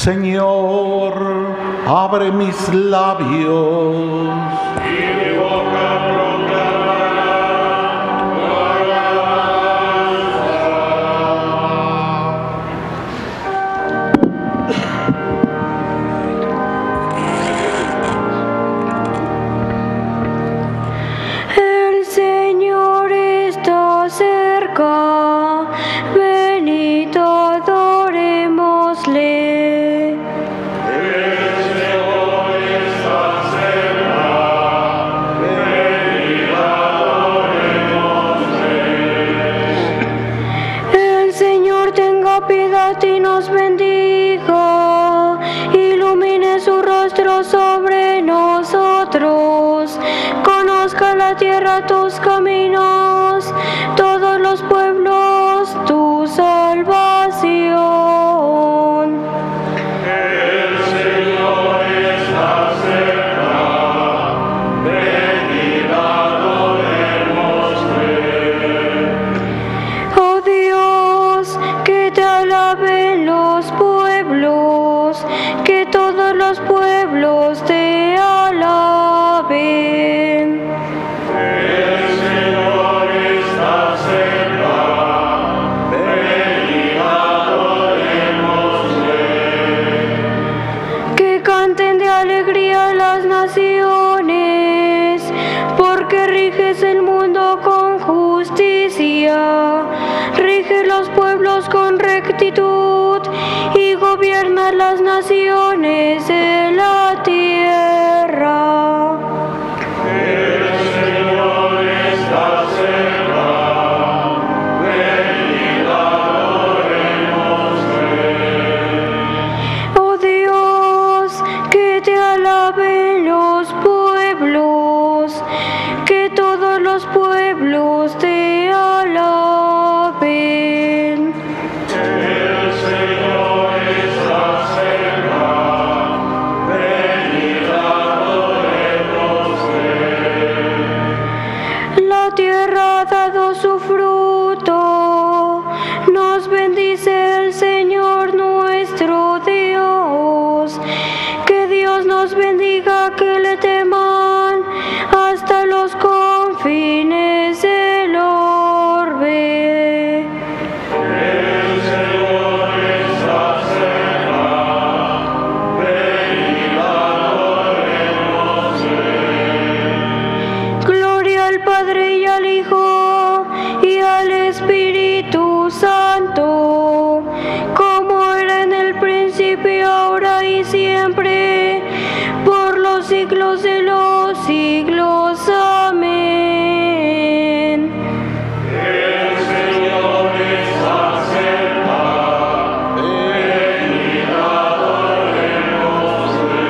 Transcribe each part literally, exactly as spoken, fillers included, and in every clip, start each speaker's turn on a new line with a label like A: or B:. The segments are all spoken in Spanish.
A: Señor, abre mis labios.
B: Y mi boca proclamará tu alabanza.
C: El Señor está cerca, venid adorémosle. Y nos bendiga, ilumine su rostro sobre nosotros, conozca la tierra tus caminos, todos los pueblos tu salvación.
B: El Señor está cerca, venid adorémosle.
C: Oh Dios, que te alaben los pueblos, que todos los pueblos te alaben.
B: El Señor está cerca, venid adorémosle.
C: Que canten de alegría las naciones, porque riges el mundo con justicia, riges los pueblos con rectitud y gobiernas las naciones de la tierra.
B: El Señor está cerca, venid adorémosle.
C: Oh Dios, que te alaben los pueblos, que todos los pueblos te alaben.
B: El Señor está cerca, venid adorémosle.
C: La tierra ha dado su fruto, nos bendice el Señor nuestro Dios. Que Dios nos bendiga, que le teman hasta los confines del orbe.
B: El Señor está cerca, venid adorémosle.
C: Gloria al Padre y al Hijo y al Espíritu Santo, como era en el principio, ahora y siempre, por los siglos de los siglos. Amén.
B: El Señor está cerca, venid adorémosle.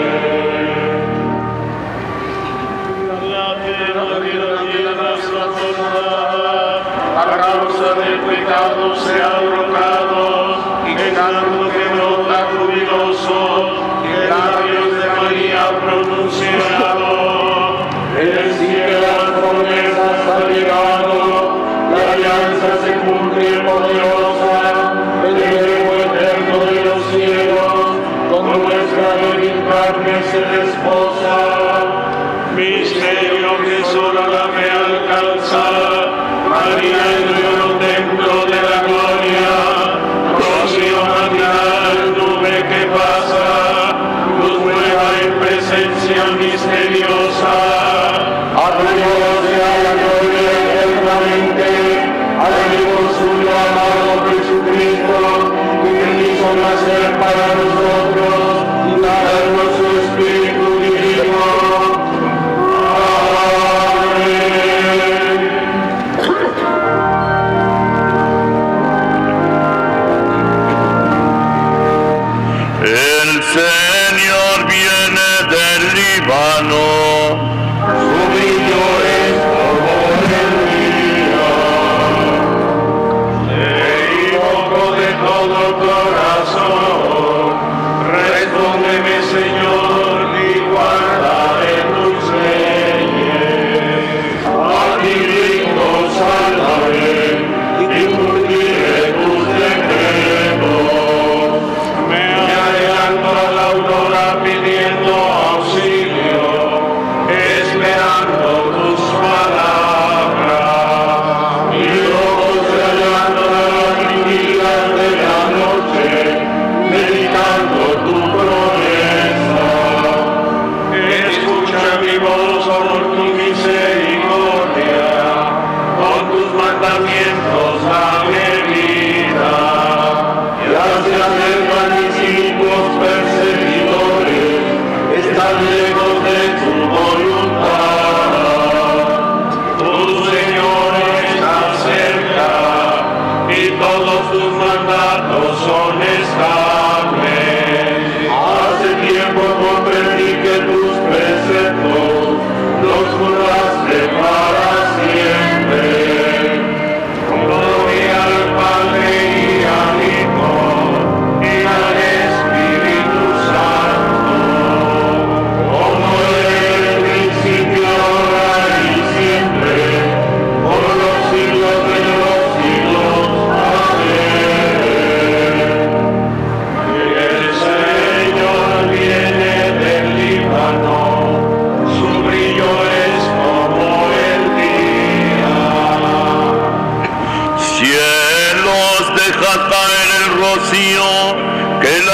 B: La tierra, la tierra está formada, a causa del pecado sean rocados, y que canto que brota jubiloso, y labios de María pronunciado. El cielo las promesas ha llegado, la alianza se cumple poderosa, el verbo eterno de los cielos, con nuestra débil carne se desposa. Misterio que solo la fe alcanza, María el nuevo templo de la gloria, rocío matinal, nube que pasa, luz nueva en presencia misteriosa. A tu Dios sea la gloria eternamente, alabemos suyo amado Jesucristo, que quiso nacer para nosotros y darnos su Espíritu divino. Amén.
D: El Señor viene del Líbano,
B: Su brillo es como el día. Te invoco de todo corazón, respóndeme, Señor, y guardaré tus leyes. A ti grito, salvaré y cumpliré tus decretos. Me adelanto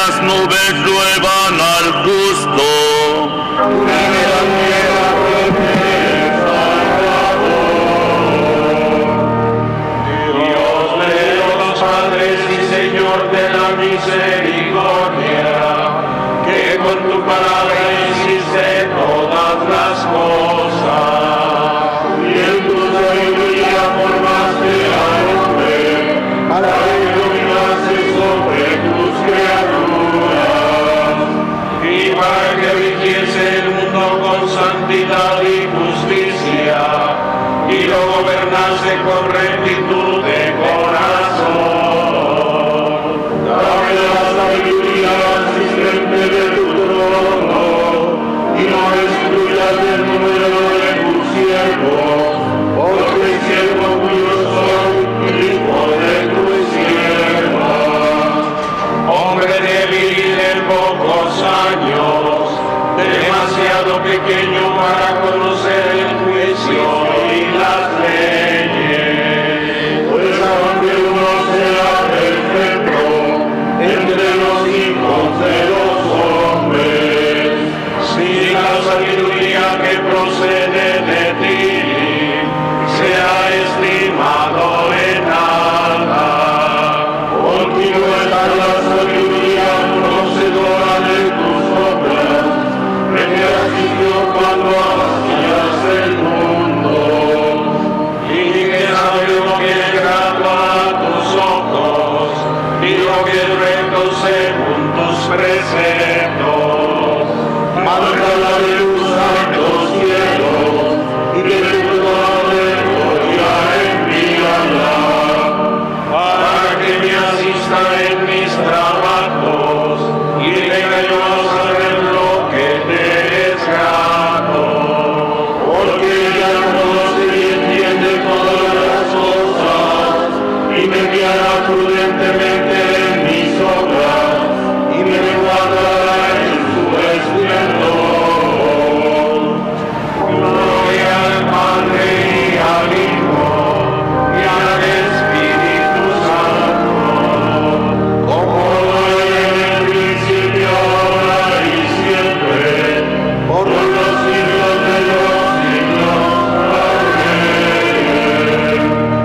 D: las nubes lluevan al justo.
B: Dios de los padres y Señor de la misericordia, que con tu palabra hiciste todas las cosas, y en tu sabiduría formaste al hombre, para que dominase sobre tus criaturas, y para que rigiese el mundo con santidad y justicia, y lo gobernase con rectitud de corazón. Dame la sabiduría asistente de tu trono, y no excluyas el número de tus siervos, porque siervo tuyo soy, hijo de tu sierva. Hombre débil y de pocos años, demasiado pequeño para conocer el juicio y las leyes, pues aunque uno sea perfecto entre los hijos de los hombres, si la sabiduría que procede de ti sea estimado en nada. Contigo está la sabiduría conocedora de tus obras, que me asistió cuando hacías el mundo, y que sabe lo que es grato a tus ojos, y lo que es recto según tus preceptos. Manda la luz a los cielos, y que de tu de gloria envíala, para que me asista en mis trabajos, y tenga yo a saber lo que te es grato, porque ella conoce y entiende todas las cosas, y me guiará prudentemente en mis obras, y me guardará en su esplendor. Gloria al Padre y al Hijo y al Espíritu Santo, como era en el principio, ahora y siempre, por los siglos de los siglos. Amén.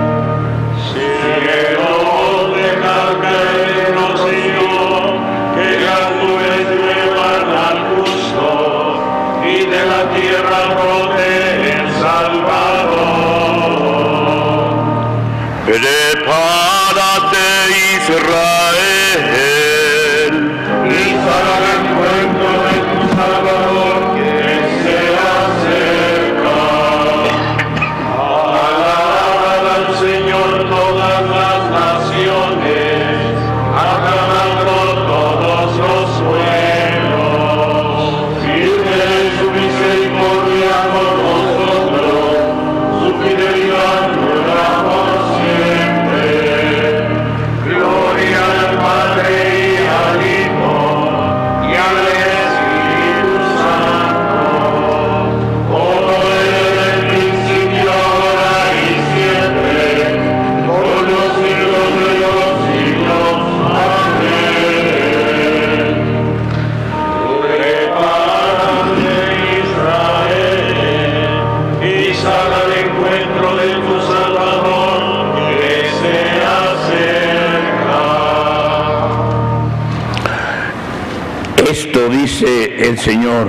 B: Cielos, dejad caer, oh Señor, que las nubes lluevan al justo, y de la tierra brote el Salvador.
D: Prepárate, Israel,
B: Y sal al encuentro de tu Salvador, que se acerca. Alabad al Señor todas las naciones, aclamadlo todos los pueblos. Firme es su misericordia con nosotros, su fidelidad dura por siempre. Gloria al Padre y al Hijo y al Espíritu Santo, como era en el principio, ahora y siempre, por los siglos de los siglos. Amén. Prepárate, Israel, y sal al encuentro de tu Salvador, que se acerca.
E: Esto dice el Señor: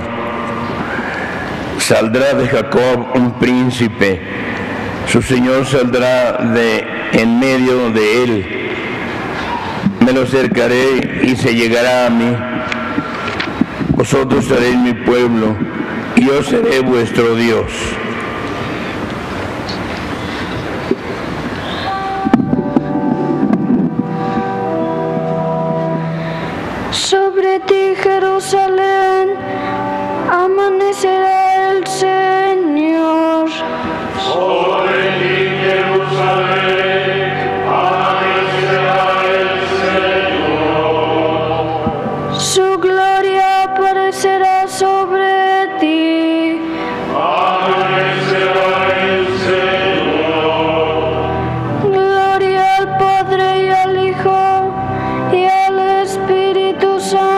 E: saldrá de Jacob un príncipe, su Señor saldrá de en medio de él. Me lo acercaré y se llegará a mí. Vosotros seréis mi pueblo, y yo seré vuestro Dios.
C: Sobre ti, Jerusalén, amanecerá el Señor.
B: Sobre ti, Jerusalén, amanecerá el Señor.
C: Su gloria aparecerá sobre ti.
B: Amanecerá el Señor.
C: Gloria al Padre y al Hijo y al Espíritu Santo.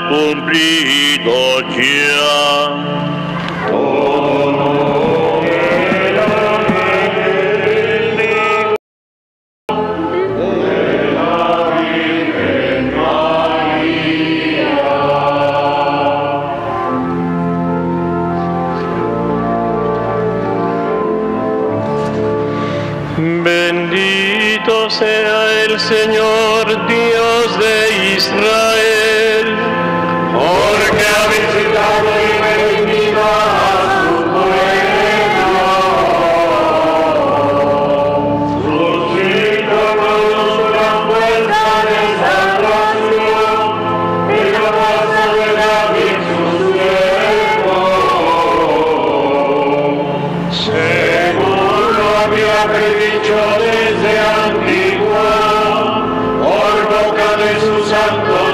D: cumplido ya.
B: Bendito sea el Señor, Dios de Israel, porque ha visitado y redimido a su pueblo. Suscítanos una fuerza de salvación, en la casa de David su siervo, según lo había predicho desde antigua, por boca de sus santos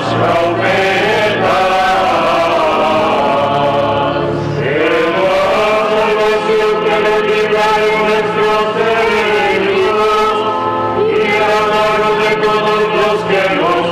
B: profetas. En la salvación que nos libraron nuestros enemigos y la mano de todos los que nos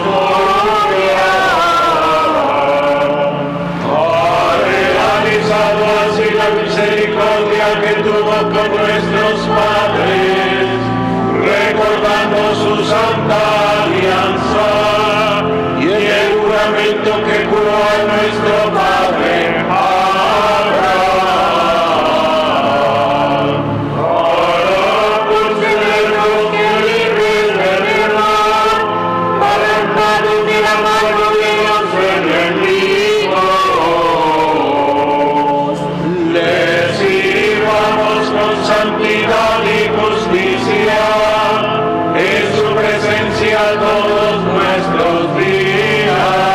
B: odiaban. Ha realizado así la misericordia que tuvo con nuestros padres, recordando su santa alianza y el juramento que juró a nuestro padre Abraham, para concedernos que libres del mal, arrancados de la mano de los enemigos, les sirvamos con santidad y justicia en su presencia todos nuestros días.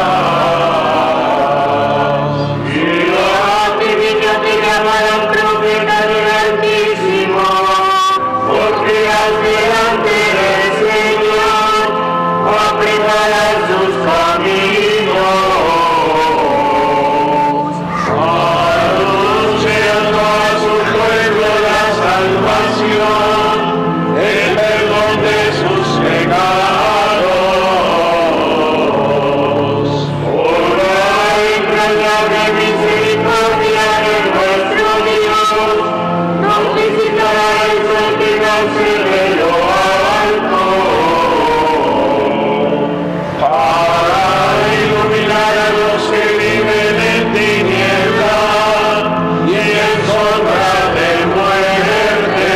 B: Y la actividad te llamarán profeta del Altísimo, porque al delante del Señor a preparar sus caminos. Anunciando a su pueblo la salvación, el perdón de sus pecados, por la entrañable misericordia de nuestro Dios, nos visitará el sol que nace de lo alto, para iluminar a los que viven en tinieblas y en sombra de muerte,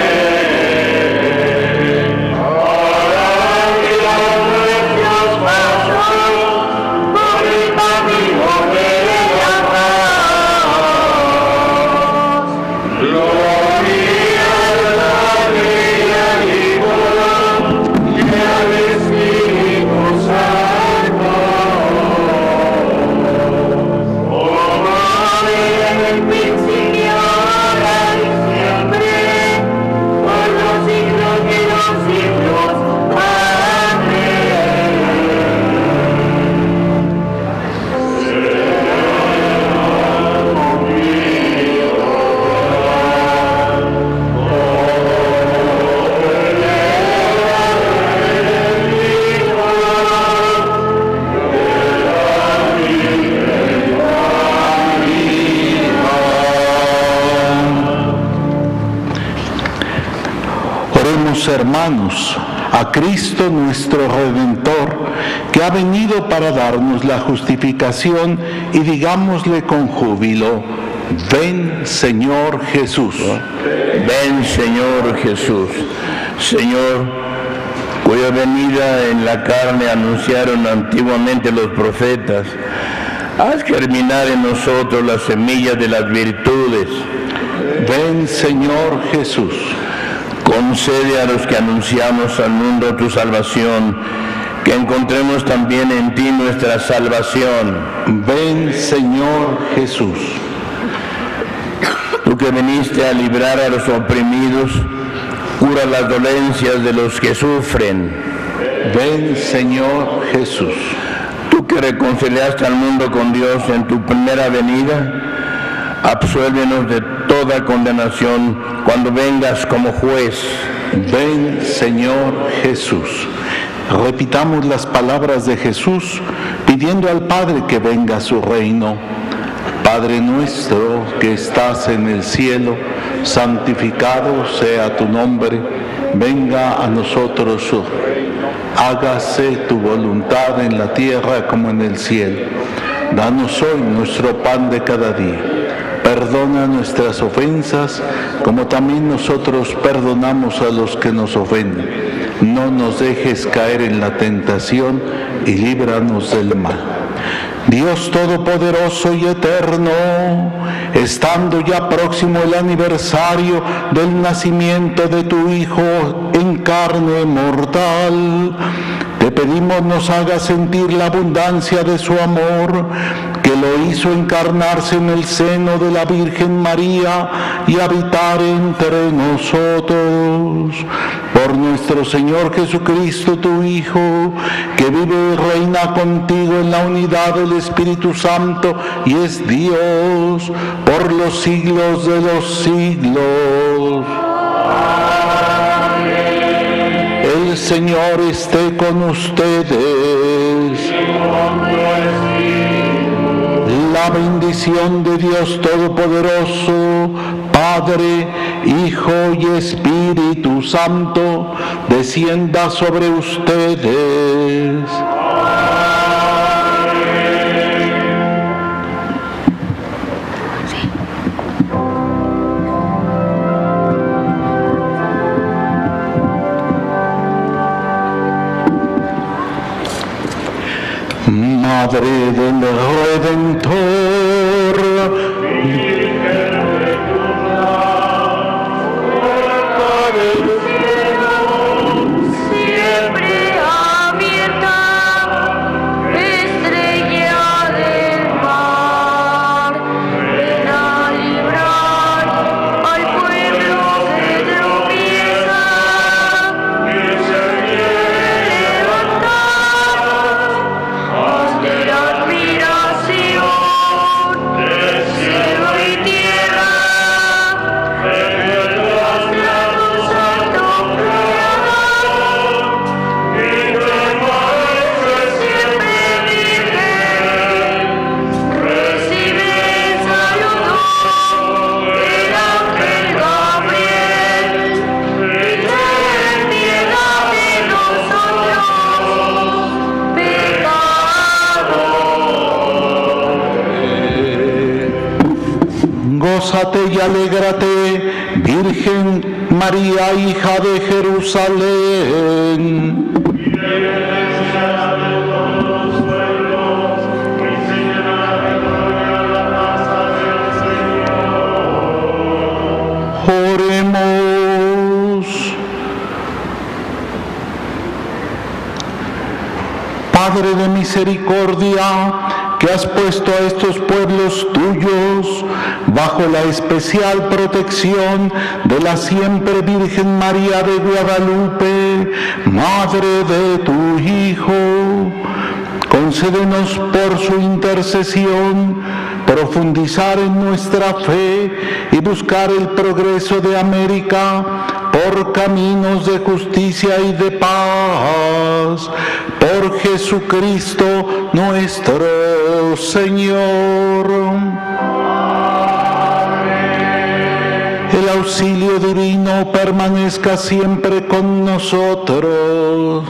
B: para guiar nuestros pasos por el camino de la paz. Gloria al Padre y al Hijo y al Espíritu Santo, como era en el principio, ahora y siempre, por los siglos de los siglos. Amén.
A: Oremos, hermanos, a Cristo nuestro Redentor, que ha venido para darnos la justificación, y digámosle con júbilo: ven, Señor Jesús.
E: Ven, Señor Jesús. Señor, cuya venida en la carne anunciaron antiguamente los profetas, haz germinar en nosotros las semillas de las virtudes.
A: Ven, Señor Jesús.
E: Concede a los que anunciamos al mundo tu salvación, que encontremos también en ti nuestra salvación.
A: Ven, Señor Jesús.
E: Tú que viniste a librar a los oprimidos, cura las dolencias de los que sufren.
A: Ven, Señor Jesús.
E: Tú que reconciliaste al mundo con Dios en tu primera venida, absuélvenos de toda condenación cuando vengas como juez.
A: Ven, Señor Jesús. Repitamos las palabras de Jesús pidiendo al Padre que venga a su reino. Padre nuestro que estás en el cielo, santificado sea tu nombre. Venga a nosotros su reino. Hágase tu voluntad en la tierra como en el cielo. Danos hoy nuestro pan de cada día. Perdona nuestras ofensas, como también nosotros perdonamos a los que nos ofenden. No nos dejes caer en la tentación y líbranos del mal. Dios Todopoderoso y Eterno, estando ya próximo el aniversario del nacimiento de tu Hijo en carne mortal, te pedimos nos haga sentir la abundancia de su amor, que lo hizo encarnarse en el seno de la Virgen María y habitar entre nosotros. Por nuestro Señor Jesucristo, tu Hijo, que vive y reina contigo en la unidad del Espíritu Santo y es Dios por los siglos de los siglos. El Señor esté con ustedes. La bendición de Dios Todopoderoso, Padre, Hijo y Espíritu Santo, descienda sobre ustedes. Madre del Redentor, Virgen de tu puerta del cielo,
C: siempre abierta, estrella del mar, ven a librar al pueblo que tropieza, que se quiere levantar ante la admiración del cielo y tierra, en el traslado santo creador, y permanece siempre virgen. Recibe el saludo del ángel Gabriel, y ten piedad de nosotros, pecadores.
A: gózate y alégrate, Virgen María, hija de Jerusalén. Oremos. Padre de misericordia, que has puesto a estos pueblos tuyos bajo la especial protección de la siempre Virgen María de Guadalupe, Madre de tu Hijo, concédenos por su intercesión profundizar en nuestra fe y buscar el progreso de América por caminos de justicia y de paz. Por Jesucristo nuestro Señor. El auxilio divino permanezca siempre con nosotros.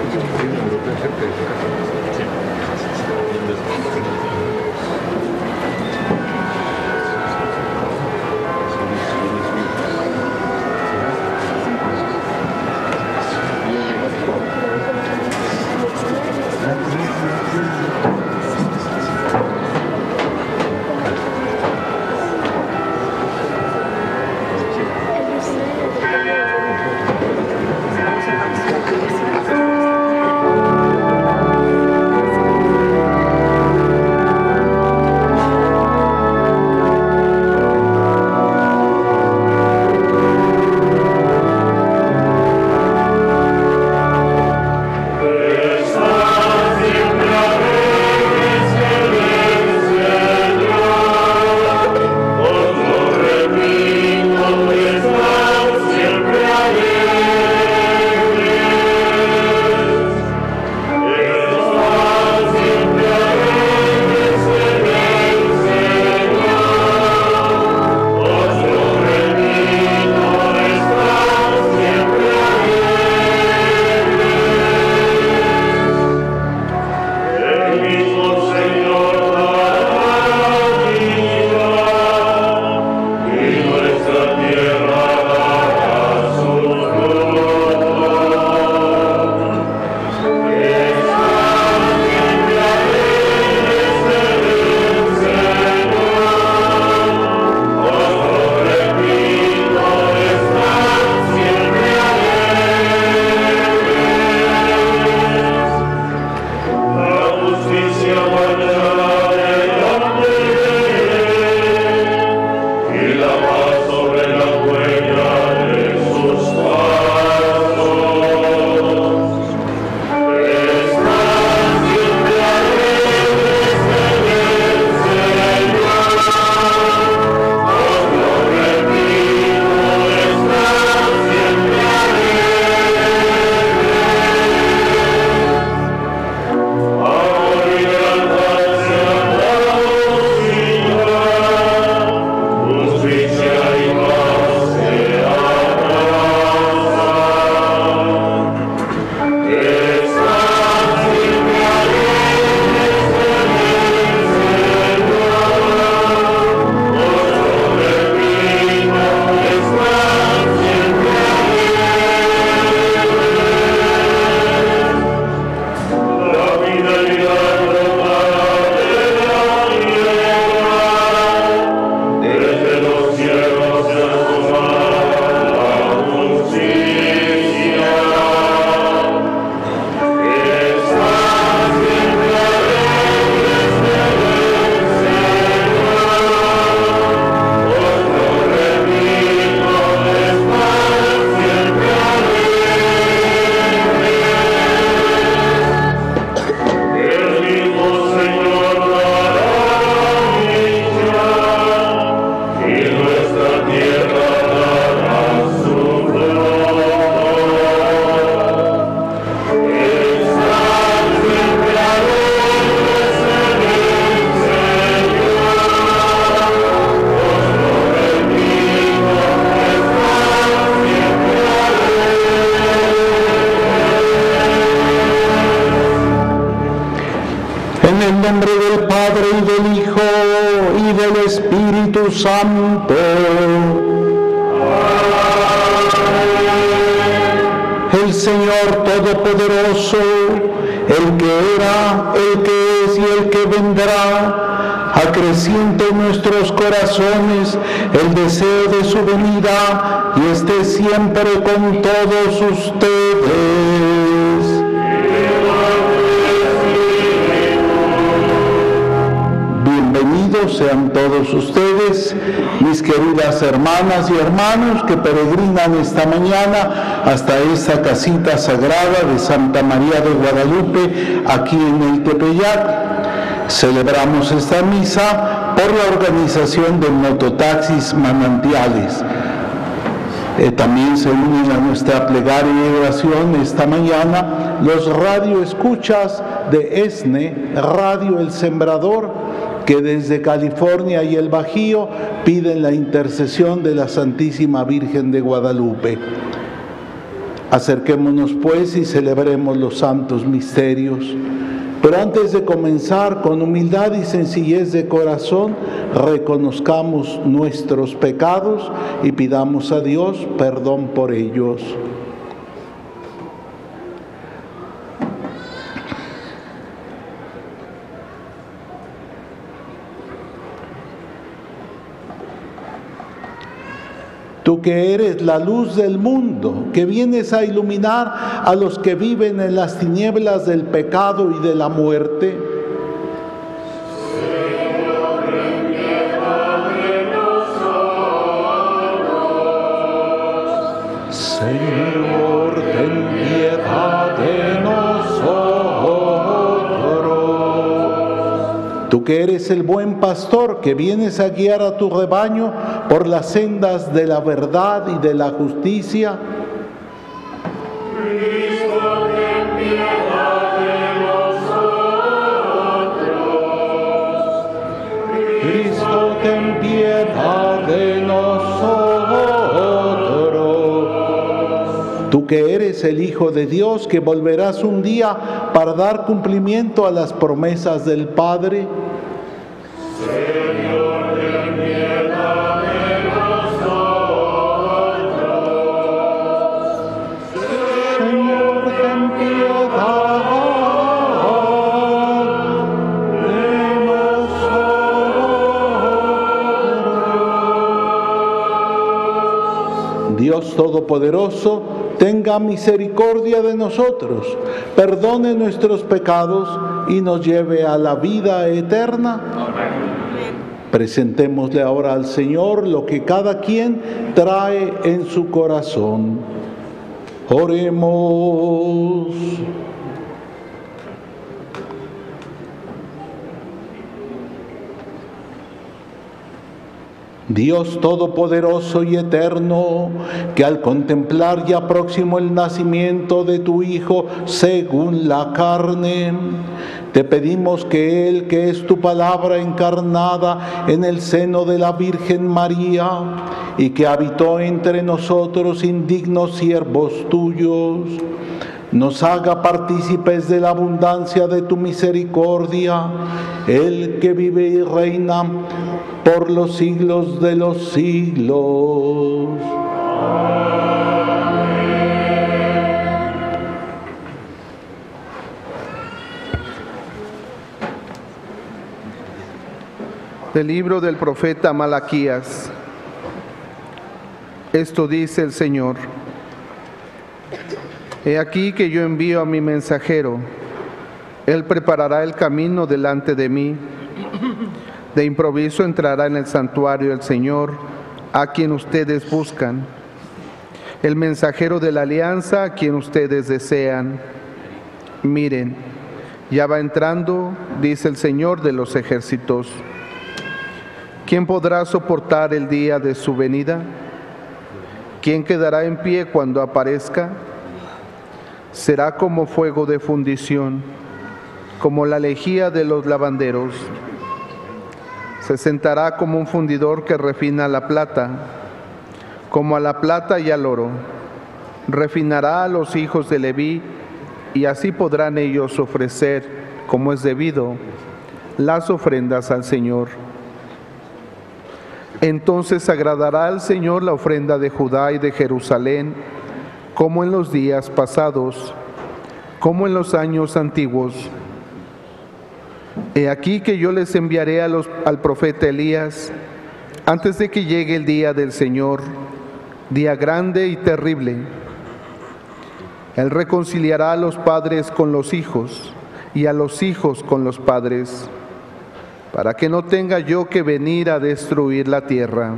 A: Santo. El Señor Todopoderoso, el que era, el que es y el que vendrá, acreciente en nuestros corazones el deseo de su venida y esté siempre con todos ustedes. Bienvenidos sean todos ustedes, mis queridas hermanas y hermanos que peregrinan esta mañana hasta esta casita sagrada de Santa María de Guadalupe, aquí en el Tepeyac. Celebramos esta misa por la organización del Mototaxis Manantiales. Eh, también se unen a nuestra plegaria y oración esta mañana los radioescuchas de ESNE, Radio El Sembrador, que desde California y el Bajío piden la intercesión de la Santísima Virgen de Guadalupe. Acerquémonos pues y celebremos los santos misterios. Pero antes de comenzar, con humildad y sencillez de corazón, reconozcamos nuestros pecados y pidamos a Dios perdón por ellos. Tú que eres la luz del mundo, que vienes a iluminar a los que viven en las tinieblas del pecado y de la muerte.
B: Señor, ten piedad de nosotros.
A: Señor, ten piedad de nosotros. Tú que eres el buen pastor, que vienes a guiar a tu rebaño por las sendas de la verdad y de la justicia.
B: Cristo, ten piedad de nosotros.
A: Cristo, ten piedad de nosotros. Tú que eres el Hijo de Dios, que volverás un día para dar cumplimiento a las promesas del Padre.
B: Señor, ten piedad de nosotros.
A: Señor, ten piedad de nosotros. Dios Todopoderoso, tenga misericordia de nosotros, perdone nuestros pecados y nos lleve a la vida eterna. Presentémosle ahora al Señor lo que cada quien trae en su corazón. Oremos. Dios Todopoderoso y Eterno, que al contemplar ya próximo el nacimiento de tu Hijo según la carne, te pedimos que Él, que es tu palabra encarnada en el seno de la Virgen María y que habitó entre nosotros indignos siervos tuyos, nos haga partícipes de la abundancia de tu misericordia, Él que vive y reina por los siglos de los siglos.
F: Del libro del profeta Malaquías. Esto dice el Señor: He aquí que yo envío a mi mensajero, él preparará el camino delante de mí. De improviso entrará en el santuario el Señor, a quien ustedes buscan, el mensajero de la alianza a quien ustedes desean. Miren, ya va entrando, dice el Señor de los ejércitos. ¿Quién podrá soportar el día de su venida? ¿Quién quedará en pie cuando aparezca? Será como fuego de fundición, como la lejía de los lavanderos. Se sentará como un fundidor que refina la plata, como a la plata y al oro. Refinará a los hijos de Leví, y así podrán ellos ofrecer, como es debido, las ofrendas al Señor. Entonces agradará al Señor la ofrenda de Judá y de Jerusalén, como en los días pasados, como en los años antiguos. He aquí que yo les enviaré a los, al profeta Elías, antes de que llegue el día del Señor, día grande y terrible. Él reconciliará a los padres con los hijos, y a los hijos con los padres, para que no tenga yo que venir a destruir la tierra.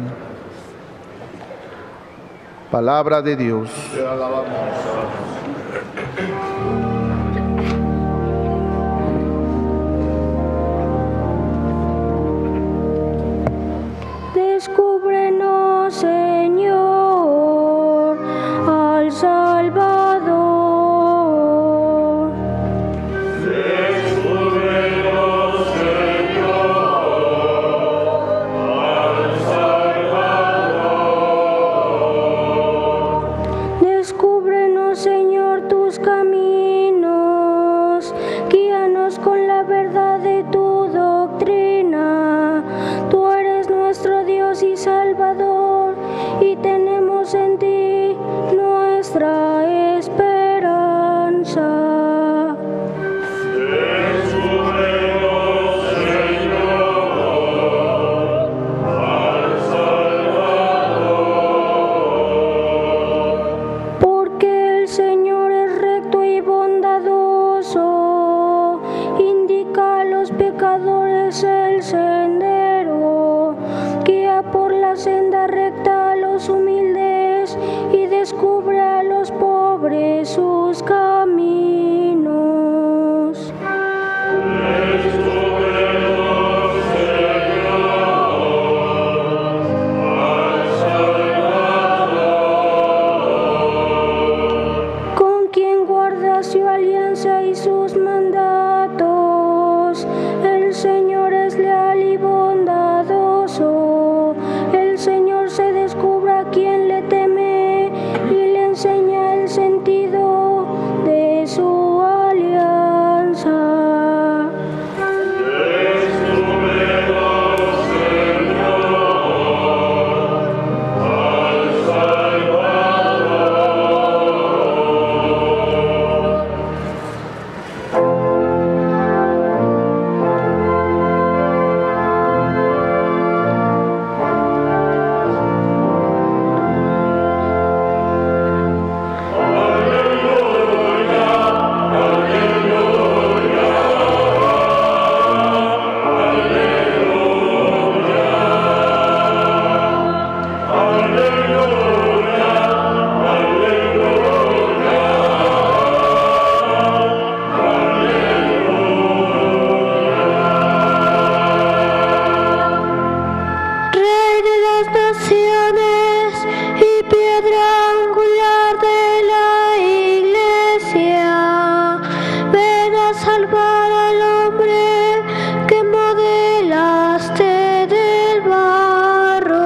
F: Palabra de Dios.
B: Te alabamos.
C: Descúbrenos, Señor, al Salvador.
B: Descúbrenos, Señor, al Salvador.
C: Descúbrenos, senda recta a los humildes y descubra a los pobres sus caminos. Con quien guarda su alianza y sus mandatos, el Señor es leal y bondadoso. El Señor se descubra a quien le teme y le enseña el sentido de su alianza.
B: Descúbrenos, Señor, al Salvador.
C: Rey de las naciones y piedra angular de la iglesia, ven a salvar al hombre que modelaste del barro.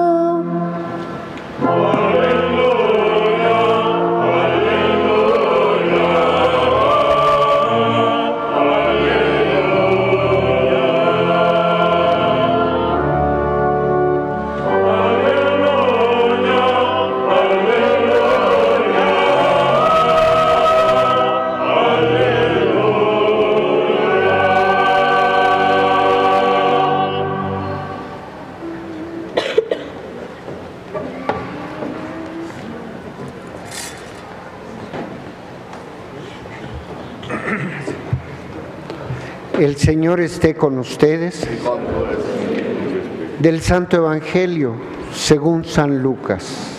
G: El Señor esté con ustedes. Del Santo Evangelio según San Lucas.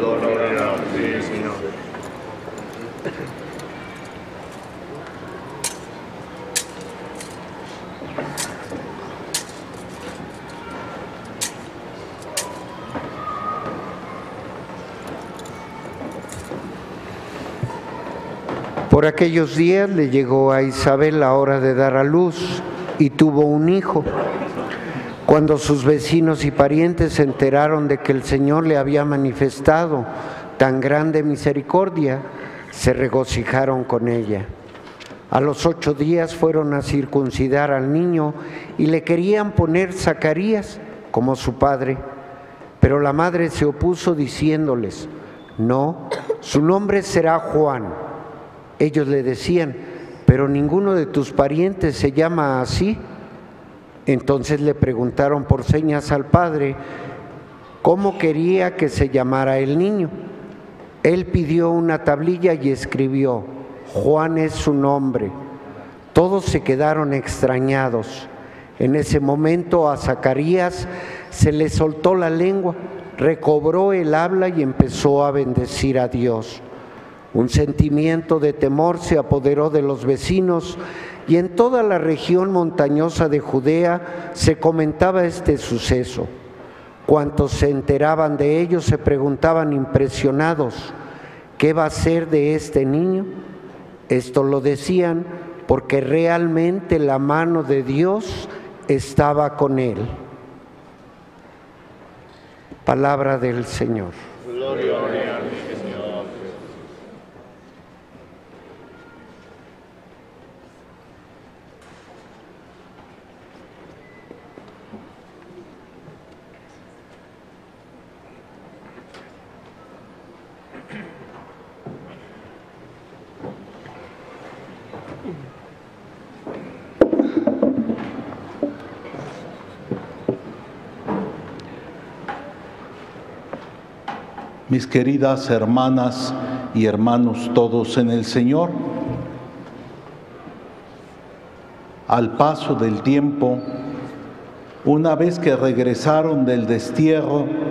G: Por aquellos días le llegó a Isabel la hora de dar a luz y tuvo un hijo. Cuando sus vecinos y parientes se enteraron de que el Señor le había manifestado tan grande misericordia, se regocijaron con ella. A los ocho días fueron a circuncidar al niño y le querían poner Zacarías como su padre, pero la madre se opuso diciéndoles: no, su nombre será Juan. Ellos le decían: pero ninguno de tus parientes se llama así. Entonces le preguntaron por señas al padre cómo quería que se llamara el niño. Él pidió una tablilla y escribió: Juan es su nombre. Todos se quedaron extrañados. En ese momento a Zacarías se le soltó la lengua, recobró el habla y empezó a bendecir a Dios. Un sentimiento de temor se apoderó de los vecinos y en toda la región montañosa de Judea se comentaba este suceso. Cuantos se enteraban de ello se preguntaban impresionados: ¿qué va a ser de este niño? Esto lo decían porque realmente la mano de Dios estaba con él. Palabra del Señor.
D: Gloria a Dios.
A: Mis queridas hermanas y hermanos todos en el Señor, al paso del tiempo, una vez que regresaron del destierro,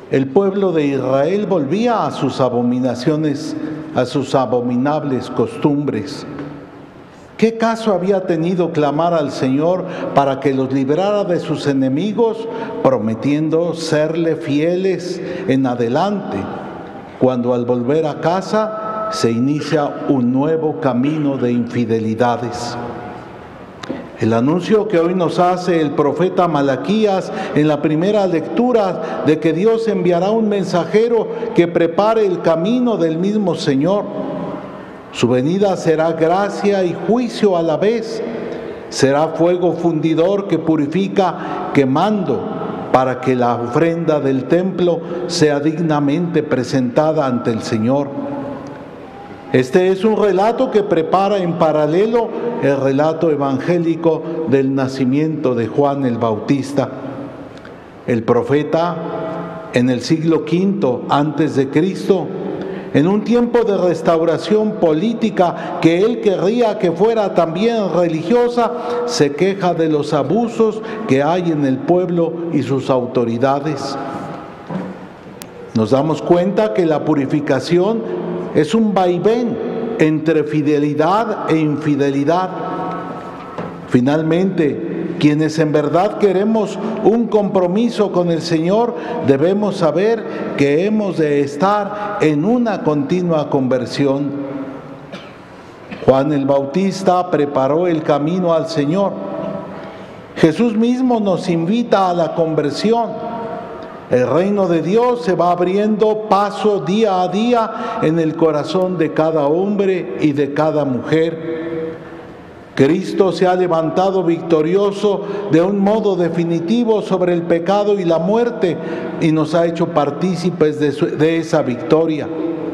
A: el pueblo de Israel volvía a sus abominaciones, a sus abominables costumbres. ¿Qué caso había tenido clamar al Señor para que los librara de sus enemigos, prometiendo serle fieles en adelante, cuando al volver a casa se inicia un nuevo camino de infidelidades? El anuncio que hoy nos hace el profeta Malaquías en la primera lectura de que Dios enviará un mensajero que prepare el camino del mismo Señor. Su venida será gracia y juicio a la vez. Será fuego fundidor que purifica quemando para que la ofrenda del templo sea dignamente presentada ante el Señor. Este es un relato que prepara en paralelo el relato evangélico del nacimiento de Juan el Bautista. El profeta, en el siglo quinto antes de Cristo, en un tiempo de restauración política que él querría que fuera también religiosa, se queja de los abusos que hay en el pueblo y sus autoridades. Nos damos cuenta que la purificación es un vaivén entre fidelidad e infidelidad. Finalmente, quienes en verdad queremos un compromiso con el Señor, debemos saber que hemos de estar en una continua conversión. Juan el Bautista preparó el camino al Señor. Jesús mismo nos invita a la conversión. El reino de Dios se va abriendo paso día a día en el corazón de cada hombre y de cada mujer. Cristo se ha levantado victorioso de un modo definitivo sobre el pecado y la muerte y nos ha hecho partícipes de, su, de esa victoria.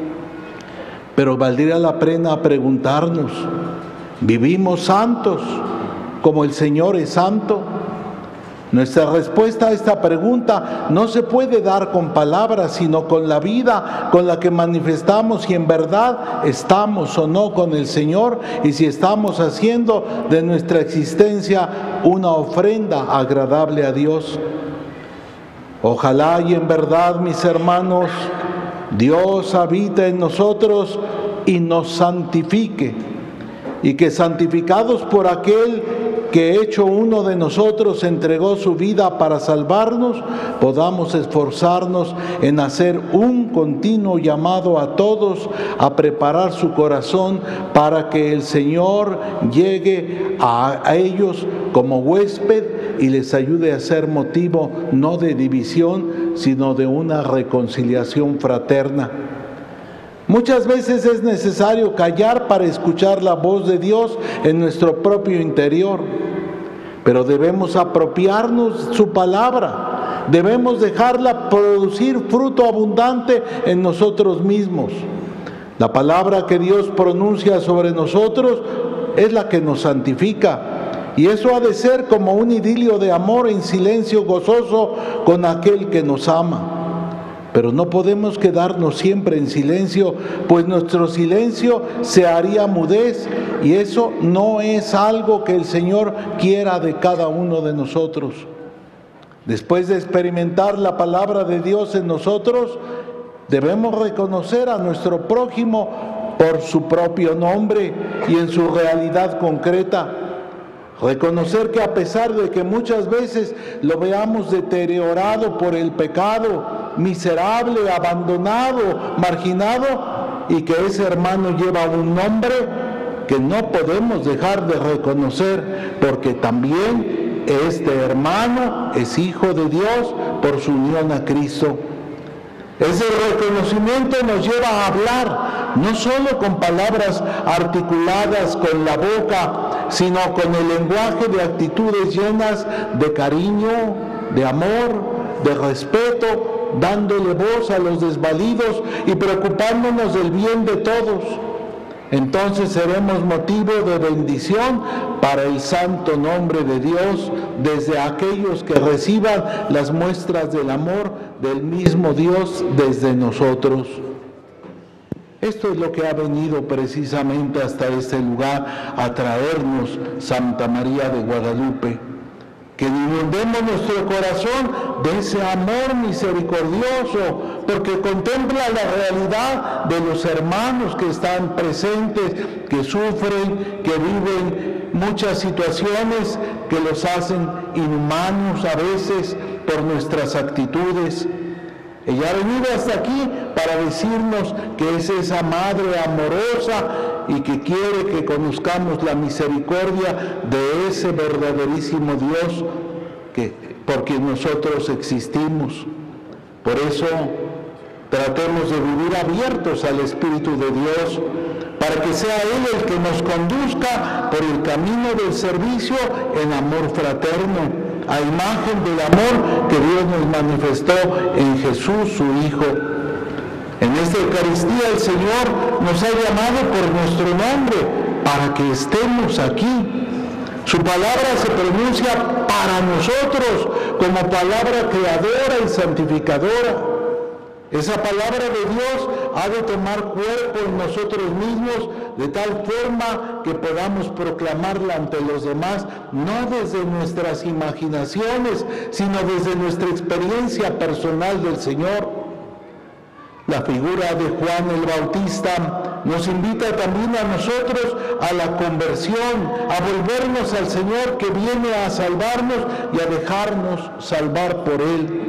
A: Pero valdría la pena preguntarnos, ¿vivimos santos como el Señor es santo? Nuestra respuesta a esta pregunta no se puede dar con palabras, sino con la vida con la que manifestamos si en verdad estamos o no con el Señor y si estamos haciendo de nuestra existencia una ofrenda agradable a Dios. Ojalá y en verdad, mis hermanos, Dios habita en nosotros y nos santifique, y que santificados por aquel que hecho uno de nosotros entregó su vida para salvarnos, podamos esforzarnos en hacer un continuo llamado a todos a preparar su corazón para que el Señor llegue a, a ellos como huésped y les ayude a ser motivo no de división, sino de una reconciliación fraterna. Muchas veces es necesario callar para escuchar la voz de Dios en nuestro propio interior, pero debemos apropiarnos su palabra, debemos dejarla producir fruto abundante en nosotros mismos. La palabra que Dios pronuncia sobre nosotros es la que nos santifica, y eso ha de ser como un idilio de amor en silencio gozoso con aquel que nos ama. Pero no podemos quedarnos siempre en silencio, pues nuestro silencio se haría mudez, y eso no es algo que el Señor quiera de cada uno de nosotros. Después de experimentar la palabra de Dios en nosotros, debemos reconocer a nuestro prójimo por su propio nombre y en su realidad concreta. Reconocer que a pesar de que muchas veces lo veamos deteriorado por el pecado, miserable, abandonado, marginado, y que ese hermano lleva un nombre que no podemos dejar de reconocer, porque también este hermano es hijo de Dios por su unión a Cristo. Ese reconocimiento nos lleva a hablar, no solo con palabras articuladas con la boca, sino con el lenguaje de actitudes llenas de cariño, de amor, de respeto, dándole voz a los desvalidos y preocupándonos del bien de todos. Entonces seremos motivo de bendición para el santo nombre de Dios desde aquellos que reciban las muestras del amor del mismo Dios desde nosotros. Esto es lo que ha venido precisamente hasta este lugar a traernos Santa María de Guadalupe, que inundemos nuestro corazón de ese amor misericordioso, porque contempla la realidad de los hermanos que están presentes, que sufren, que viven muchas situaciones que los hacen inhumanos a veces por nuestras actitudes. Ella ha venido hasta aquí para decirnos que es esa madre amorosa y que quiere que conozcamos la misericordia de ese verdaderísimo Dios que, por quien nosotros existimos. Por eso tratemos de vivir abiertos al Espíritu de Dios, para que sea Él el que nos conduzca por el camino del servicio en amor fraterno, a imagen del amor que Dios nos manifestó en Jesús, su Hijo. En esta Eucaristía el Señor nos ha llamado por nuestro nombre para que estemos aquí. Su palabra se pronuncia para nosotros como palabra creadora y santificadora. Esa palabra de Dios ha de tomar cuerpo en nosotros mismos de tal forma que podamos proclamarla ante los demás, no desde nuestras imaginaciones, sino desde nuestra experiencia personal del Señor. La figura de Juan el Bautista nos invita también a nosotros a la conversión, a volvernos al Señor que viene a salvarnos y a dejarnos salvar por Él.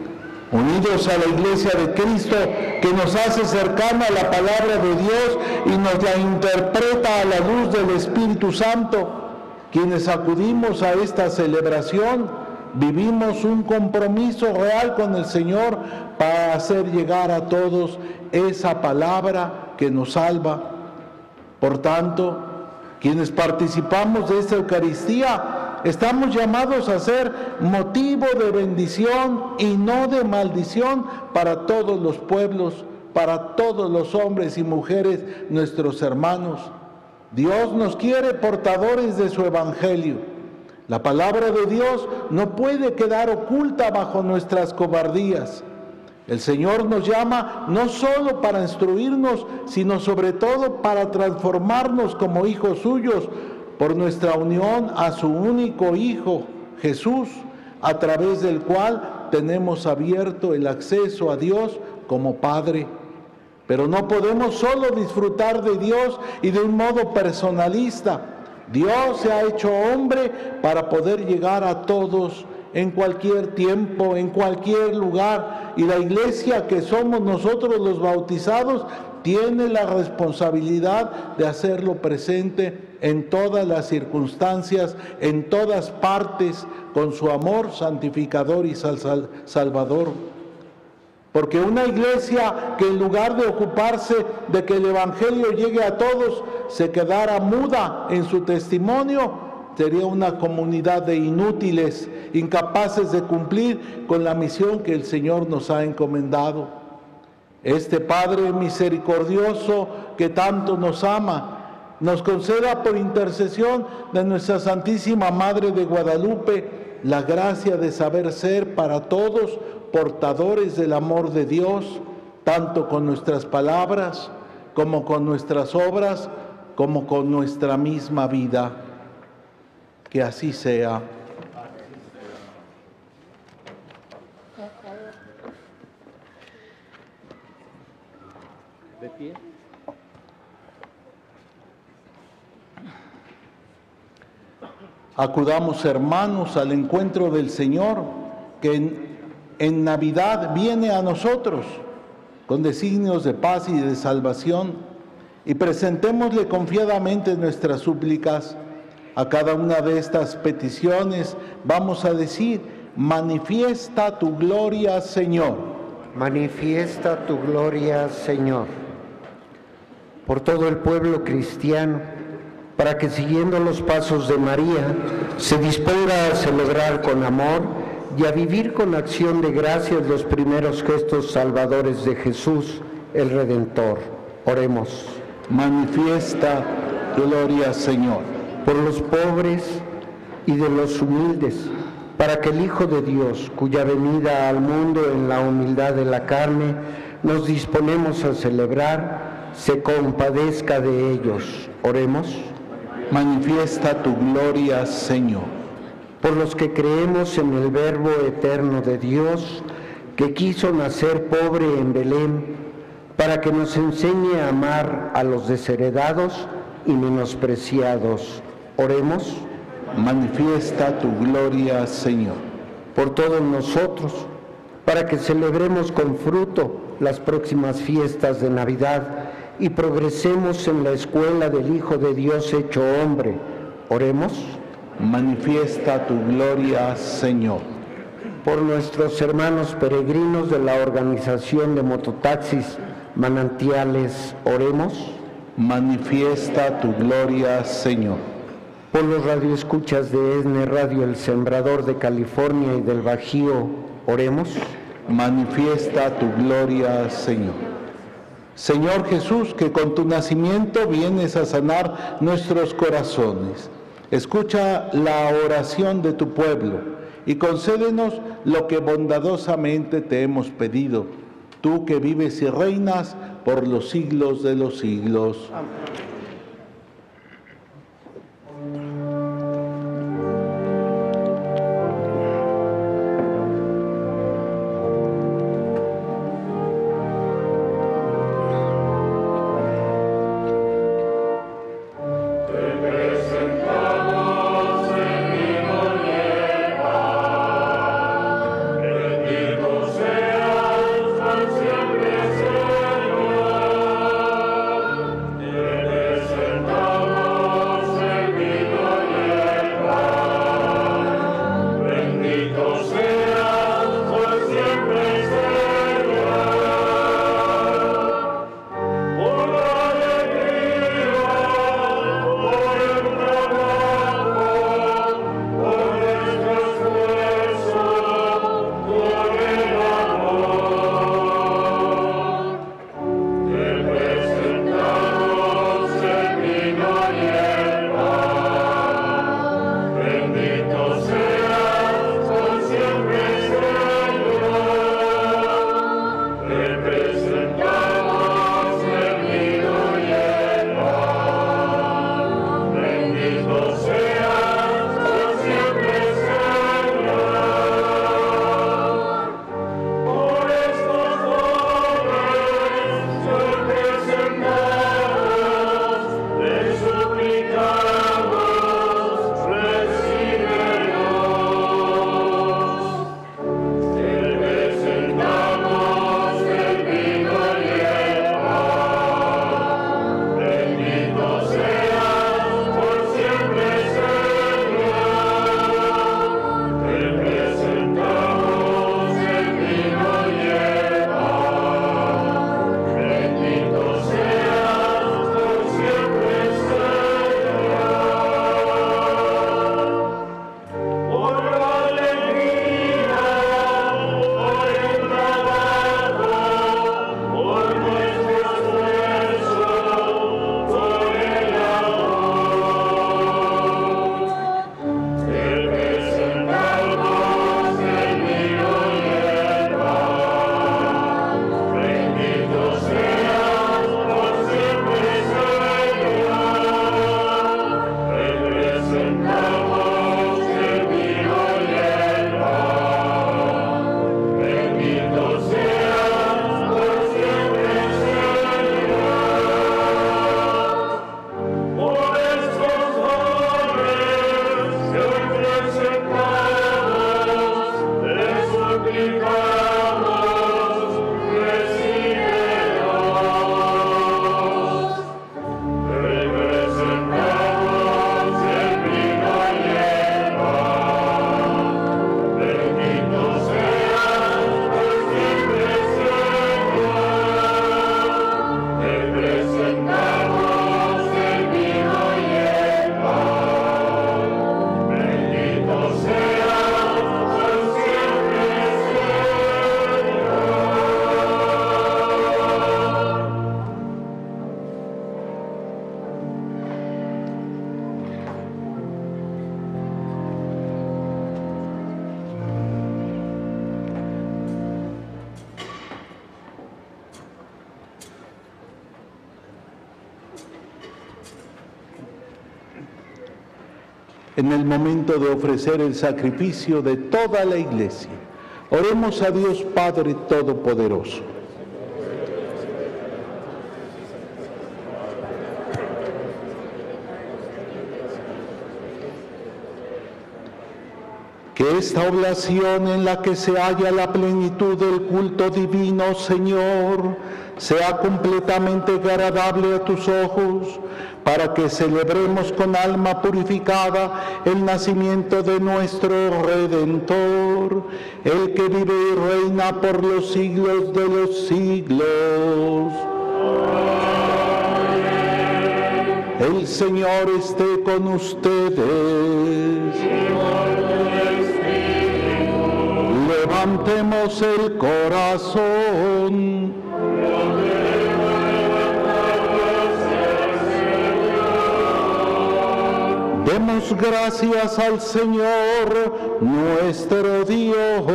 A: Unidos a la Iglesia de Cristo, que nos hace cercana a la palabra de Dios y nos la interpreta a la luz del Espíritu Santo, quienes acudimos a esta celebración, vivimos un compromiso real con el Señor para hacer llegar a todos esa palabra que nos salva. Por tanto, quienes participamos de esta Eucaristía, estamos llamados a ser motivo de bendición y no de maldición para todos los pueblos, para todos los hombres y mujeres, nuestros hermanos. Dios nos quiere portadores de su Evangelio. La palabra de Dios no puede quedar oculta bajo nuestras cobardías. El Señor nos llama no solo para instruirnos, sino sobre todo para transformarnos como hijos suyos, por nuestra unión a su único Hijo, Jesús, a través del cual tenemos abierto el acceso a Dios como Padre. Pero no podemos solo disfrutar de Dios y de un modo personalista. Dios se ha hecho hombre para poder llegar a todos en cualquier tiempo, en cualquier lugar. Y la Iglesia, que somos nosotros los bautizados, tiene la responsabilidad de hacerlo presente en todas las circunstancias, en todas partes, con su amor santificador y sal- salvador. Porque una iglesia que en lugar de ocuparse de que el Evangelio llegue a todos, se quedara muda en su testimonio, sería una comunidad de inútiles, incapaces de cumplir con la misión que el Señor nos ha encomendado. Este Padre misericordioso que tanto nos ama, nos conceda por intercesión de nuestra Santísima Madre de Guadalupe la gracia de saber ser para todos portadores del amor de Dios, tanto con nuestras palabras, como con nuestras obras, como con nuestra misma vida. Que así sea. De pie. Acudamos, hermanos, al encuentro del Señor, que en, en Navidad viene a nosotros con designios de paz y de salvación, y presentémosle confiadamente nuestras súplicas. A cada una de estas peticiones vamos a decir: manifiesta tu gloria, Señor.
G: Manifiesta tu gloria, Señor. Por todo el pueblo cristiano, para que siguiendo los pasos de María, se disponga a celebrar con amor y a vivir con acción de gracias los primeros gestos salvadores de Jesús, el Redentor. Oremos.
A: Manifiesta tu gloria, Señor.
G: Por los pobres y de los humildes, para que el Hijo de Dios, cuya venida al mundo en la humildad de la carne, nos disponemos a celebrar, se compadezca de ellos. Oremos.
A: Manifiesta tu gloria, Señor.
G: por los que creemos en el Verbo eterno de Dios, que quiso nacer pobre en Belén, para que nos enseñe a amar a los desheredados y menospreciados. Oremos.
A: Manifiesta tu gloria, Señor.
G: Por todos nosotros, para que celebremos con fruto las próximas fiestas de Navidad y progresemos en la escuela del Hijo de Dios hecho hombre. Oremos.
A: Manifiesta tu gloria, Señor.
G: Por nuestros hermanos peregrinos de la organización de mototaxis Manantiales, oremos.
A: Manifiesta tu gloria, Señor.
G: Por los radioescuchas de E S N E Radio El Sembrador de California y del Bajío, oremos.
A: Manifiesta tu gloria, Señor. Señor Jesús, que con tu nacimiento vienes a sanar nuestros corazones, escucha la oración de tu pueblo y concédenos lo que bondadosamente te hemos pedido, tú que vives y reinas por los siglos de los siglos. Amén.
B: Por la alegría, por el trabajo.
A: en el momento de ofrecer el sacrificio de toda la Iglesia. Oremos a Dios Padre Todopoderoso. Que esta oblación en la que se halla la plenitud del culto divino, Señor, sea completamente agradable a tus ojos, para que celebremos con alma purificada el nacimiento de nuestro Redentor, el que vive y reina por los siglos de los siglos. El Señor esté con ustedes. Levantemos el corazón. Demos gracias al Señor nuestro Dios.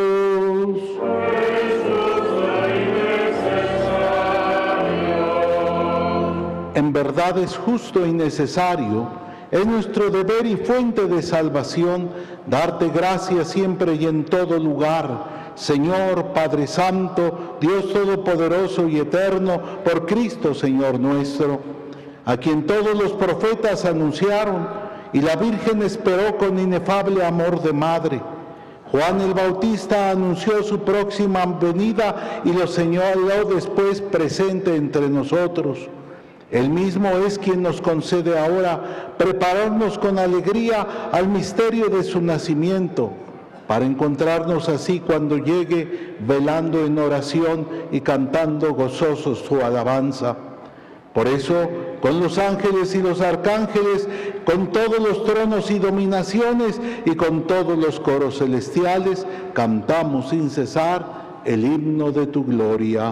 A: En verdad es justo y necesario, es nuestro deber y fuente de salvación, darte gracias siempre y en todo lugar, Señor Padre Santo, Dios Todopoderoso y Eterno, por Cristo Señor nuestro, a quien todos los profetas anunciaron y la Virgen esperó con inefable amor de madre. Juan el Bautista anunció su próxima venida y lo señaló después presente entre nosotros. Él mismo es quien nos concede ahora prepararnos con alegría al misterio de su nacimiento, para encontrarnos así cuando llegue, velando en oración y cantando gozosos su alabanza. Por eso, con los ángeles y los arcángeles, con todos los tronos y dominaciones y con todos los coros celestiales, cantamos sin cesar el himno de tu gloria.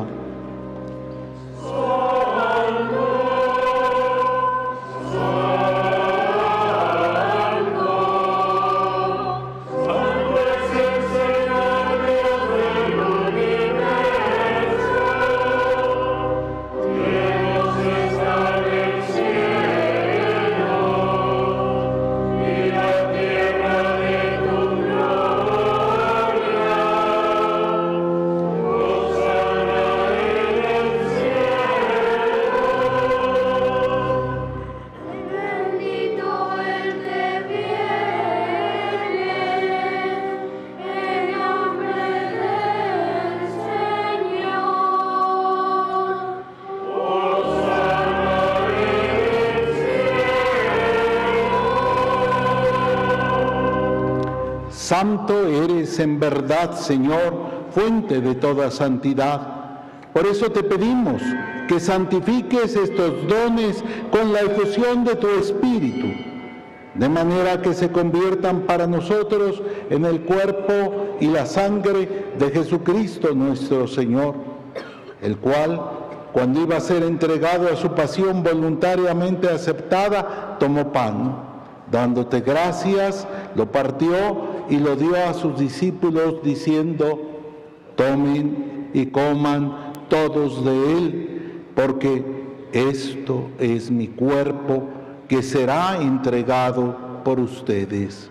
A: Santo eres en verdad, Señor, fuente de toda santidad. Por eso te pedimos que santifiques estos dones con la efusión de tu Espíritu, de manera que se conviertan para nosotros en el cuerpo y la sangre de Jesucristo nuestro Señor, el cual, cuando iba a ser entregado a su pasión voluntariamente aceptada, tomó pan, dándote gracias, lo partió y lo dio a sus discípulos diciendo: tomen y coman todos de él, porque esto es mi cuerpo que será entregado por ustedes.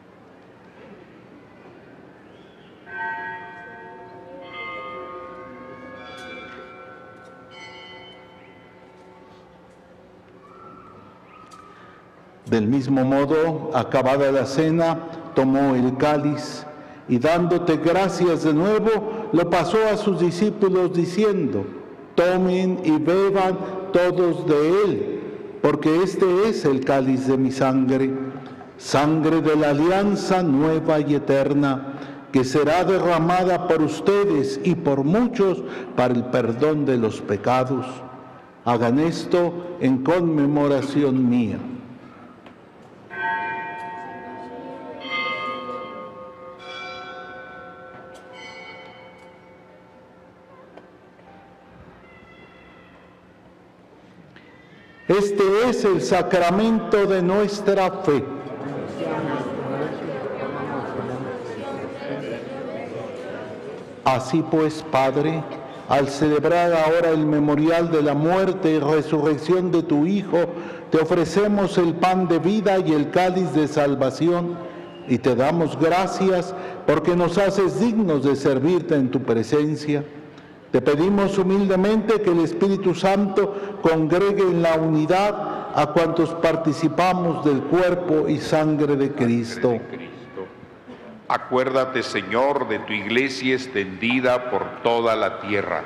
A: Del mismo modo, acabada la cena, tomó el cáliz y dándote gracias de nuevo, lo pasó a sus discípulos diciendo: tomen y beban todos de él, porque este es el cáliz de mi sangre, sangre de la alianza nueva y eterna, que será derramada por ustedes y por muchos para el perdón de los pecados. Hagan esto en conmemoración mía. Este es el sacramento de nuestra fe. Así pues, Padre, al celebrar ahora el memorial de la muerte y resurrección de tu Hijo, te ofrecemos el pan de vida y el cáliz de salvación, y te damos gracias porque nos haces dignos de servirte en tu presencia. Te pedimos humildemente que el Espíritu Santo congregue en la unidad a cuantos participamos del cuerpo y sangre de Cristo.
H: Acuérdate, Señor, de tu iglesia extendida por toda la tierra.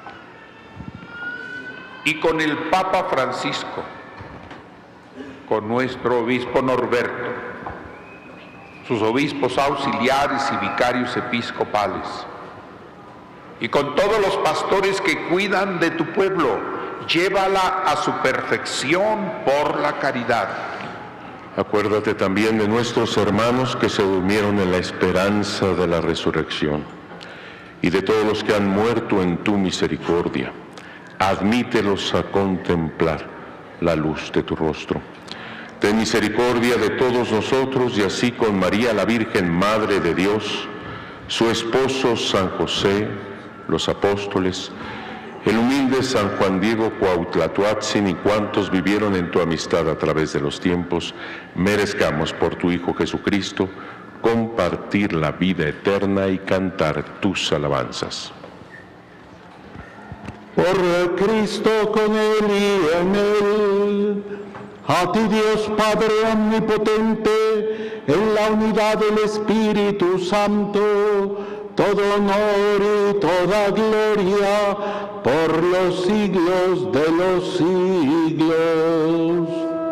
H: Y con el Papa Francisco, con nuestro obispo Norberto, sus obispos auxiliares y vicarios episcopales, y con todos los pastores que cuidan de tu pueblo, llévala a su perfección por la caridad.
I: Acuérdate también de nuestros hermanos que se durmieron en la esperanza de la resurrección y de todos los que han muerto en tu misericordia. Admítelos a contemplar la luz de tu rostro. Ten misericordia de todos nosotros y así con María la Virgen, Madre de Dios, su esposo San José, los apóstoles, el humilde San Juan Diego Cuauhtlatoatzin y cuantos vivieron en tu amistad a través de los tiempos, merezcamos por tu Hijo Jesucristo compartir la vida eterna y cantar tus alabanzas.
A: Por Cristo, con Él y en Él, a ti Dios Padre Omnipotente, en la unidad del Espíritu Santo, todo honor y toda gloria por los siglos de los siglos.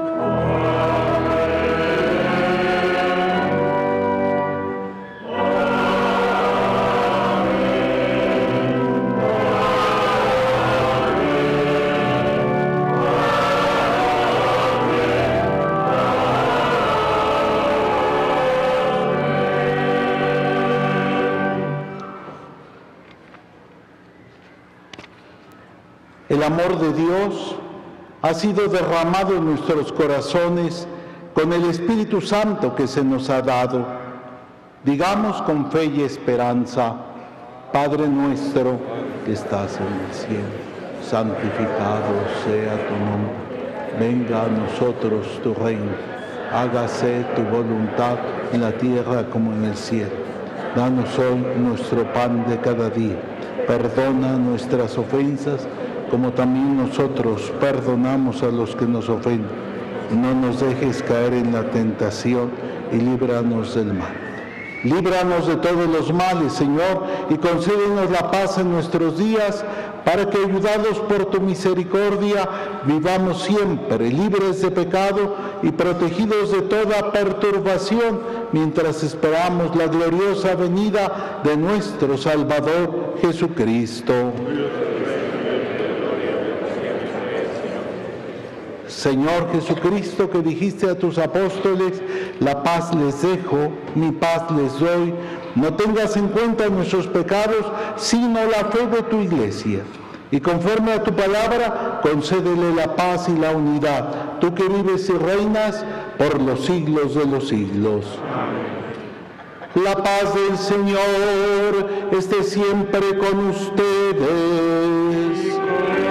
A: El amor de Dios ha sido derramado en nuestros corazones con el Espíritu Santo que se nos ha dado. Digamos con fe y esperanza: Padre nuestro que estás en el cielo, santificado sea tu nombre. Venga a nosotros tu reino. Hágase tu voluntad en la tierra como en el cielo. Danos hoy nuestro pan de cada día. Perdona nuestras ofensas, como también nosotros perdonamos a los que nos ofenden. No nos dejes caer en la tentación y líbranos del mal. Líbranos de todos los males, Señor, y concédenos la paz en nuestros días, para que, ayudados por tu misericordia, vivamos siempre libres de pecado y protegidos de toda perturbación, mientras esperamos la gloriosa venida de nuestro Salvador Jesucristo. Señor Jesucristo, que dijiste a tus apóstoles: la paz les dejo, mi paz les doy, no tengas en cuenta nuestros pecados, sino la fe de tu iglesia. Y conforme a tu palabra, concédele la paz y la unidad, tú que vives y reinas por los siglos de los siglos. Amén. La paz del Señor esté siempre con ustedes.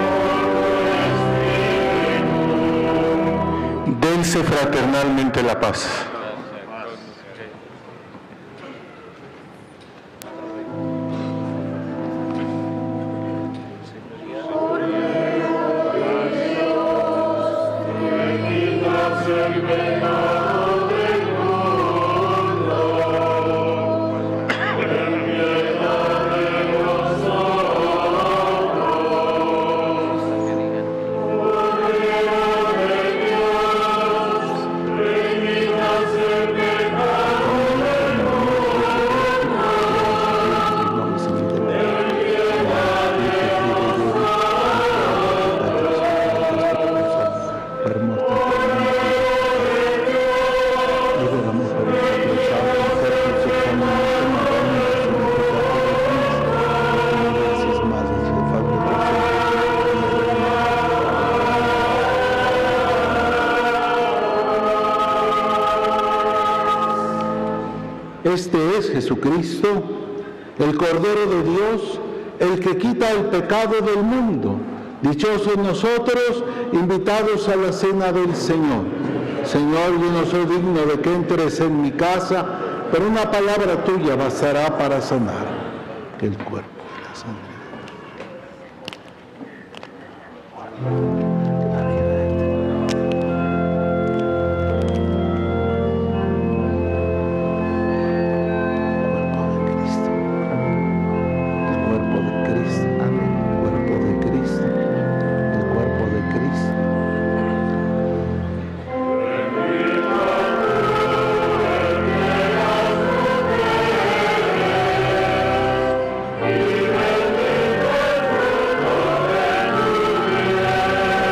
I: Dense fraternalmente la paz.
A: Este es Jesucristo, el Cordero de Dios, el que quita el pecado del mundo. Dichosos nosotros, invitados a la cena del Señor. Señor, yo no soy digno de que entres en mi casa, pero una palabra tuya bastará para sanar el cuerpo de la sangre.
B: Amen.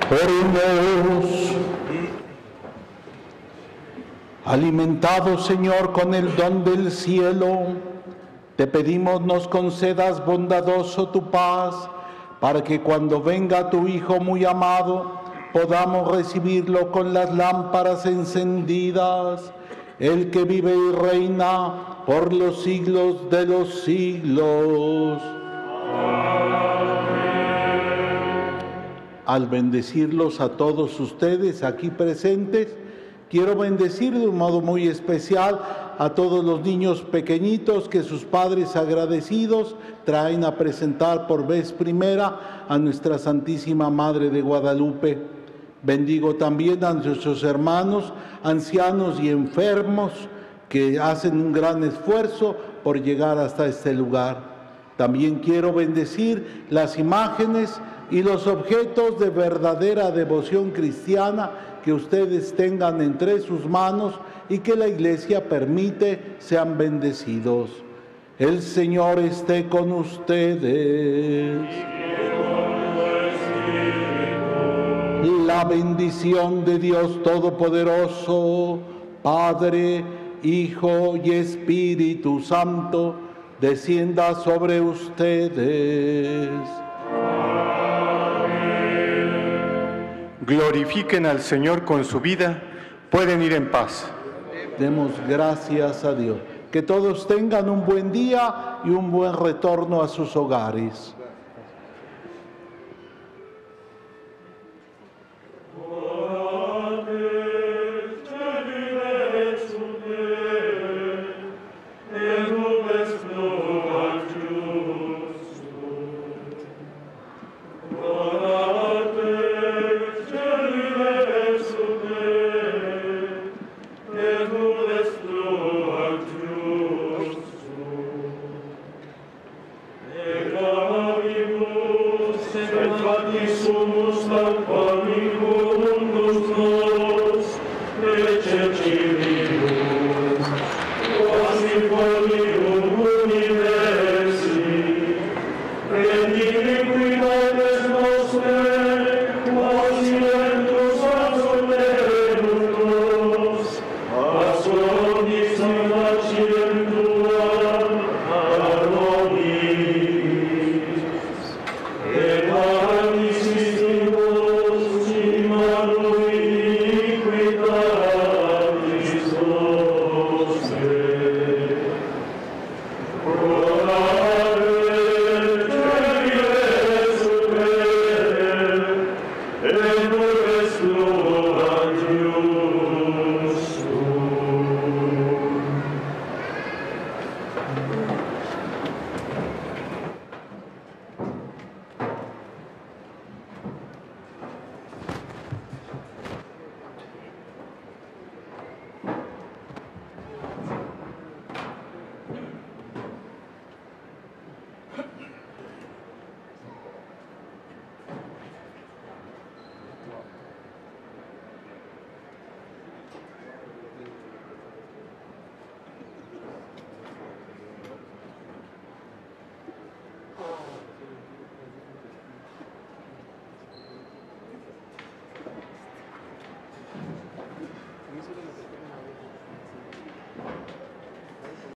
A: Oremos. Alimentado, Señor, con el don del cielo, te pedimos nos concedas bondadoso tu paz, para que cuando venga tu Hijo muy amado, podamos recibirlo con las lámparas encendidas, el que vive y reina por los siglos de los siglos. Al bendecirlos a todos ustedes aquí presentes, quiero bendecir de un modo muy especial a todos los niños pequeñitos que sus padres agradecidos traen a presentar por vez primera a nuestra Santísima Madre de Guadalupe. Bendigo también a nuestros hermanos ancianos y enfermos que hacen un gran esfuerzo por llegar hasta este lugar. También quiero bendecir las imágenes y los objetos de verdadera devoción cristiana que ustedes tengan entre sus manos y que la Iglesia permite sean bendecidos. El Señor esté con ustedes. La bendición de Dios Todopoderoso, Padre, Hijo y Espíritu Santo, descienda sobre ustedes.
J: Glorifiquen al Señor con su vida, pueden ir en paz.
A: Demos gracias a Dios. Que todos tengan un buen día y un buen retorno a sus hogares.
B: Amen.